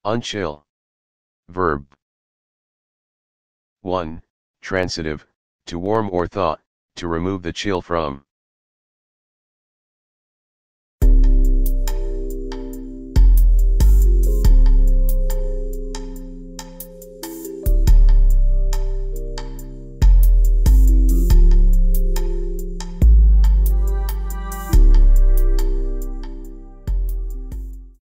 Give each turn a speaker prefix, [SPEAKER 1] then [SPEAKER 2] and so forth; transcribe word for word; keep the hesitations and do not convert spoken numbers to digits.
[SPEAKER 1] Unchill. Verb. one. Transitive, to warm or thaw, to remove the chill from.